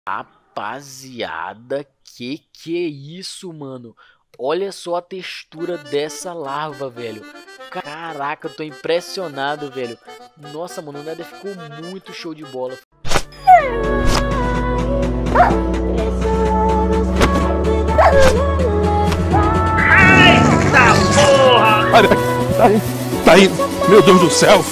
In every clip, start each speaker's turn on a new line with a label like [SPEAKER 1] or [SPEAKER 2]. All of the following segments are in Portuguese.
[SPEAKER 1] Rapaziada, que é isso, mano? Olha só a textura dessa larva, velho. Caraca, eu tô impressionado, velho. Nossa, mano, o Nether ficou muito show de bola.
[SPEAKER 2] Eita porra!
[SPEAKER 3] Olha, tá aí, meu Deus do céu!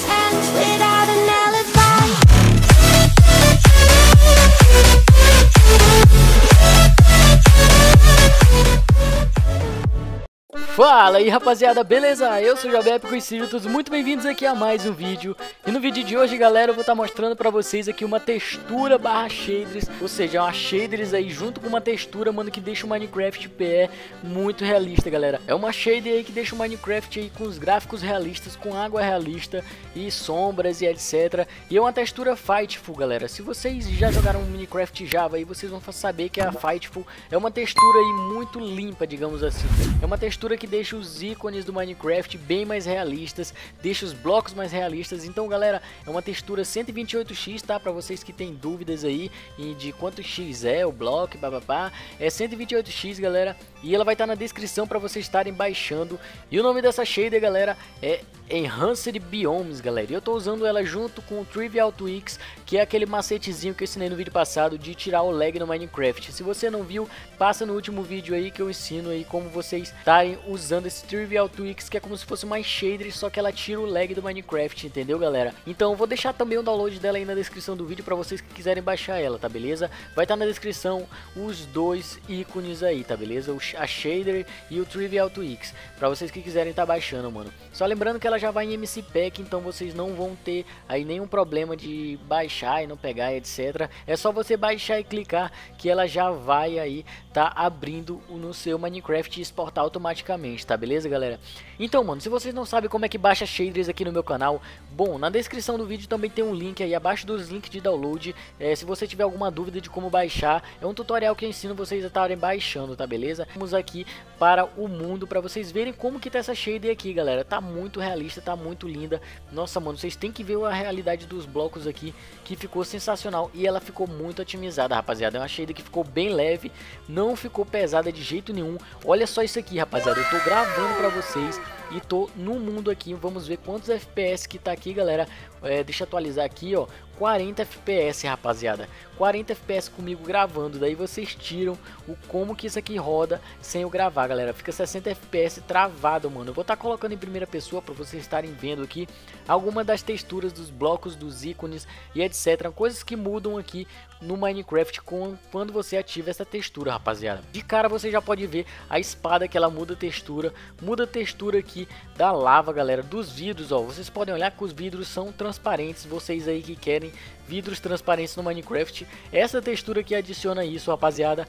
[SPEAKER 1] Fala aí, rapaziada, beleza? Eu sou o Jovem Épico e sejam todos muito bem-vindos aqui a mais um vídeo. E no vídeo de hoje, galera, eu vou estar mostrando pra vocês aqui uma textura barra shaders, ou seja, uma shaders aí junto com uma textura, mano, que deixa o Minecraft PE muito realista, galera. É uma shader aí que deixa o Minecraft aí com os gráficos realistas, com água realista e sombras e etc. E é uma textura Fightful, galera. Se vocês já jogaram Minecraft Java aí, vocês vão saber que a Fightful é uma textura aí muito limpa, digamos assim. É uma textura que deixa os ícones do Minecraft bem mais realistas, deixa os blocos mais realistas. Então, galera, é uma textura 128x, tá? Pra vocês que tem dúvidas aí de quanto x é o bloco, bababá. É 128x, galera, e ela vai estar na descrição pra vocês estarem baixando. E o nome dessa shader, galera, é Enhanced Biomes, galera. E eu tô usando ela junto com o Trivial Tweaks, que é aquele macetezinho que eu ensinei no vídeo passado de tirar o lag no Minecraft. Se você não viu, passa no último vídeo aí que eu ensino aí como vocês estarem usando esse Trivial Tweaks, que é como se fosse uma shader, só que ela tira o lag do Minecraft, entendeu, galera? Então eu vou deixar também o download dela aí na descrição do vídeo pra vocês que quiserem baixar ela, tá beleza? Vai estar na descrição os dois ícones aí, tá beleza? A shader e o Trivial Tweaks, pra vocês que quiserem estar baixando, mano. Só lembrando que ela já vai em MC Pack, então vocês não vão ter aí nenhum problema de baixar e não pegar, etc. É só você baixar e clicar que ela já vai aí tá abrindo no seu Minecraft e exportar automaticamente, tá beleza, galera? Então, mano, se vocês não sabem como é que baixa shaders aqui no meu canal, bom, na descrição do vídeo também tem um link aí abaixo dos links de download. Se você tiver alguma dúvida de como baixar, é um tutorial que eu ensino vocês a estarem baixando, tá beleza? Vamos aqui para o mundo para vocês verem como que tá essa shader aqui, galera. Tá muito realista, tá muito linda. Nossa, mano, vocês têm que ver a realidade dos blocos aqui, que ficou sensacional e ela ficou muito otimizada, rapaziada. É uma shader que ficou bem leve, não ficou pesada de jeito nenhum. Olha só isso aqui, rapaziada, eu tô gravando pra vocês e tô no mundo aqui. Vamos ver quantos FPS que tá aqui, galera. Deixa eu atualizar aqui, ó, 40 FPS, rapaziada, 40 FPS comigo gravando. Daí vocês tiram o como que isso aqui roda sem eu gravar, galera. Fica 60 FPS travado, mano. Eu vou estar colocando em primeira pessoa para vocês estarem vendo aqui alguma das texturas dos blocos, dos ícones e etc. Coisas que mudam aqui no Minecraft quando você ativa essa textura, rapaziada. De cara você já pode ver a espada que ela muda a textura aqui da lava, galera, dos vidros, ó. Vocês podem olhar que os vidros são transparentes. Vocês aí que querem vidros transparentes no Minecraft, essa textura aqui adiciona isso, rapaziada.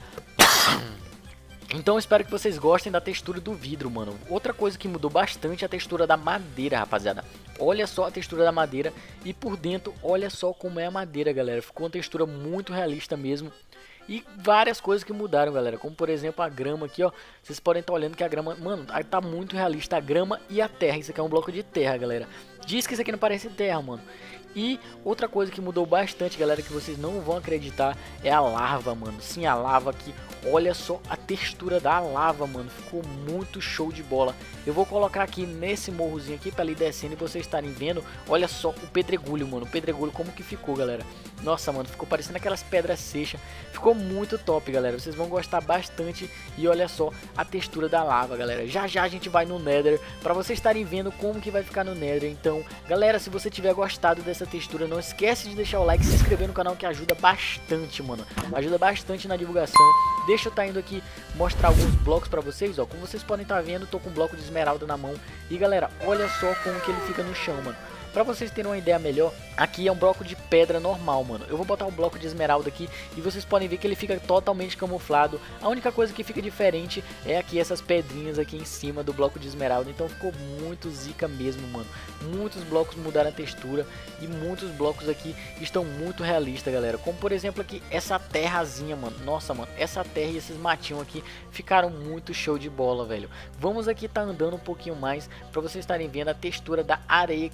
[SPEAKER 1] Então espero que vocês gostem da textura do vidro, mano. Outra coisa que mudou bastante é a textura da madeira, rapaziada. Olha só a textura da madeira e por dentro, olha só como é a madeira, galera. Ficou uma textura muito realista mesmo. E várias coisas que mudaram, galera, como por exemplo a grama aqui, ó. Vocês podem estar olhando que a grama, mano, tá muito realista, a grama e a terra. Isso aqui é um bloco de terra, galera. Diz que isso aqui não parece terra, mano. E outra coisa que mudou bastante, galera, que vocês não vão acreditar, é a lava, mano. Sim, a lava aqui. Olha só a textura da lava, mano. Ficou muito show de bola. Eu vou colocar aqui nesse morrozinho aqui pra ali descendo e vocês estarem vendo. Olha só o pedregulho, mano. O pedregulho como que ficou, galera. Nossa, mano, ficou parecendo aquelas pedras seixas. Ficou muito top, galera. Vocês vão gostar bastante. E olha só a textura da lava, galera. Já já a gente vai no Nether pra vocês estarem vendo como que vai ficar no Nether. Então, galera, se você tiver gostado dessa textura, não esquece de deixar o like e se inscrever no canal, que ajuda bastante, mano. Ajuda bastante na divulgação. Deixa eu estar indo aqui mostrar alguns blocos pra vocês, ó. Como vocês podem estar vendo, tô com um bloco de esmeralda na mão. E galera, olha só como que ele fica no chão, mano. Pra vocês terem uma ideia melhor, aqui é um bloco de pedra normal, mano. Eu vou botar um bloco de esmeralda aqui e vocês podem ver que ele fica totalmente camuflado. A única coisa que fica diferente é aqui essas pedrinhas aqui em cima do bloco de esmeralda. Então ficou muito zica mesmo, mano. Muitos blocos mudaram a textura e muitos blocos aqui estão muito realistas, galera. Como por exemplo aqui essa terrazinha, mano. Nossa, mano, essa terra e esses matinhos aqui ficaram muito show de bola, velho. Vamos aqui tá andando um pouquinho mais pra vocês estarem vendo a textura da areia, que também mudou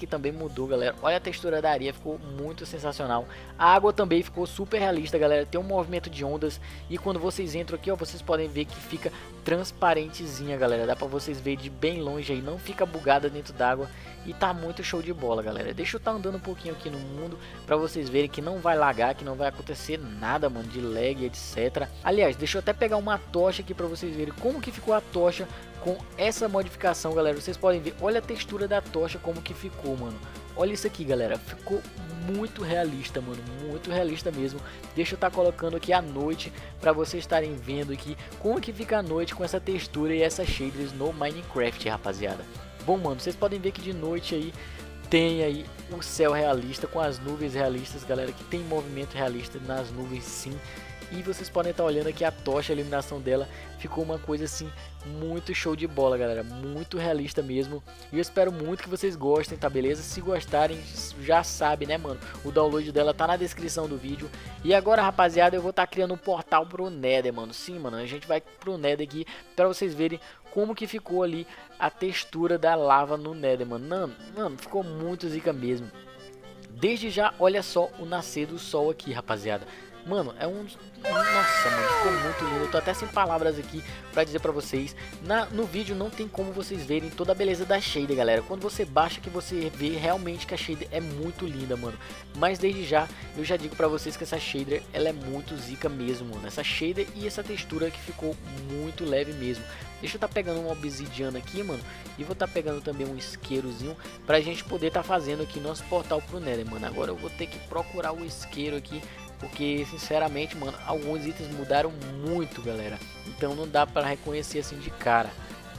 [SPEAKER 1] mudou, galera. Olha a textura da areia, ficou muito sensacional. A água também ficou super realista, galera. Tem um movimento de ondas e quando vocês entram aqui, ó, vocês podem ver que fica transparentezinha, galera. Dá pra vocês verem de bem longe aí, não fica bugada dentro d'água e tá muito show de bola, galera. Deixa eu estar andando um pouquinho aqui no mundo pra vocês verem que não vai lagar, que não vai acontecer nada, mano, de lag, etc. Aliás, deixa eu até pegar uma tocha aqui pra vocês verem como que ficou a tocha com essa modificação, galera. Vocês podem ver, olha a textura da tocha como que ficou, mano. Olha isso aqui, galera, ficou muito realista, mano, muito realista mesmo. Deixa eu estar colocando aqui à noite para vocês estarem vendo aqui como que fica a noite com essa textura e essas shaders no Minecraft, rapaziada. Bom, mano, vocês podem ver que de noite aí tem aí o céu realista com as nuvens realistas, galera, que tem movimento realista nas nuvens, sim. E vocês podem estar olhando aqui a tocha, a iluminação dela ficou uma coisa assim muito show de bola, galera, muito realista mesmo. E eu espero muito que vocês gostem, tá beleza? Se gostarem, já sabe, né, mano, o download dela tá na descrição do vídeo. E agora, rapaziada, eu vou estar criando um portal pro Nether, mano. Sim, mano, a gente vai pro Nether aqui pra vocês verem como que ficou ali a textura da lava no Nether, mano. Mano, ficou muito zica mesmo. Desde já, olha só o nascer do sol aqui, rapaziada. Mano, é um... Nossa, mano, ficou muito lindo. Eu tô até sem palavras aqui pra dizer pra vocês. No vídeo não tem como vocês verem toda a beleza da shader, galera. Quando você baixa que você vê realmente que a shader é muito linda, mano. Mas desde já, eu já digo pra vocês que essa shader, ela é muito zica mesmo, mano. Essa shader e essa textura que ficou muito leve mesmo. Deixa eu tá pegando uma obsidiana aqui, mano. E vou tá pegando também um isqueirozinho pra gente poder tá fazendo aqui nosso portal pro Nether, mano. Agora eu vou ter que procurar o isqueiro aqui, porque sinceramente, mano, alguns itens mudaram muito, galera. Então não dá para reconhecer assim de cara.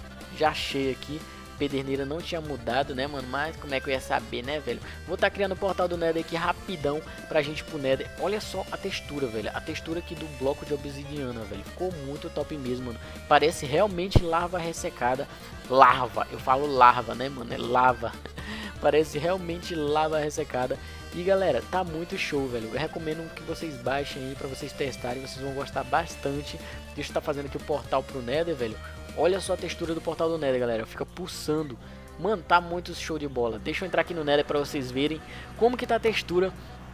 [SPEAKER 1] Já achei aqui. Pederneira não tinha mudado, né, mano? Mas como é que eu ia saber, né, velho? Vou estar criando o portal do Nether aqui rapidão pra gente ir pro Nether. Olha só a textura, velho. A textura aqui do bloco de obsidiana, velho. Ficou muito top mesmo, mano. Parece realmente lava ressecada. Larva. Eu falo larva, né, mano? É lava. Parece realmente lava ressecada. E galera, tá muito show, velho. Eu recomendo que vocês baixem aí pra vocês testarem. Vocês vão gostar bastante. Deixa eu estar fazendo aqui o portal pro Nether, velho. Olha só a textura do portal do Nether, galera. Fica pulsando. Mano, tá muito show de bola. Deixa eu entrar aqui no Nether pra vocês verem como que tá a textura.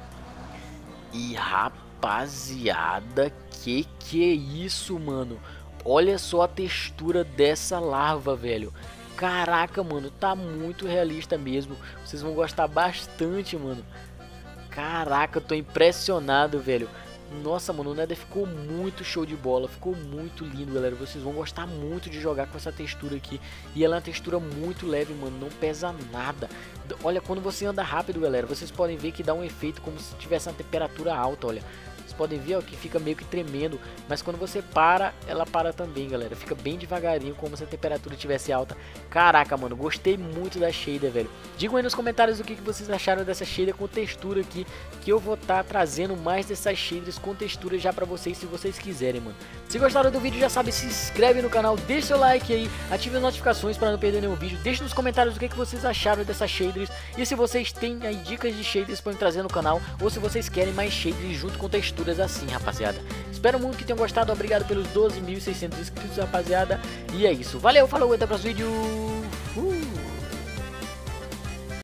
[SPEAKER 1] E rapaziada, que é isso, mano? Olha só a textura dessa larva, velho. Caraca, mano, tá muito realista mesmo. Vocês vão gostar bastante, mano. Caraca, eu tô impressionado, velho. Nossa, mano, o Nether ficou muito show de bola. Ficou muito lindo, galera. Vocês vão gostar muito de jogar com essa textura aqui. E ela é uma textura muito leve, mano. Não pesa nada. Olha, quando você anda rápido, galera, vocês podem ver que dá um efeito como se tivesse uma temperatura alta, olha. Vocês podem ver, ó, que fica meio que tremendo. Mas quando você para, ela para também, galera. Fica bem devagarinho, como se a temperatura estivesse alta. Caraca, mano, gostei muito da shader, velho. Digam aí nos comentários o que vocês acharam dessa shader com textura aqui, que eu vou estar trazendo mais dessas shaders com textura já pra vocês, se vocês quiserem, mano. Se gostaram do vídeo, já sabe, se inscreve no canal, deixa seu like aí, ative as notificações para não perder nenhum vídeo. Deixe nos comentários o que vocês acharam dessas shaders e se vocês têm aí dicas de shaders para trazer no canal, ou se vocês querem mais shaders junto com texturas assim, rapaziada. Espero muito que tenham gostado, obrigado pelos 12.600 inscritos, rapaziada. E é isso, valeu, falou, até o próximo vídeo.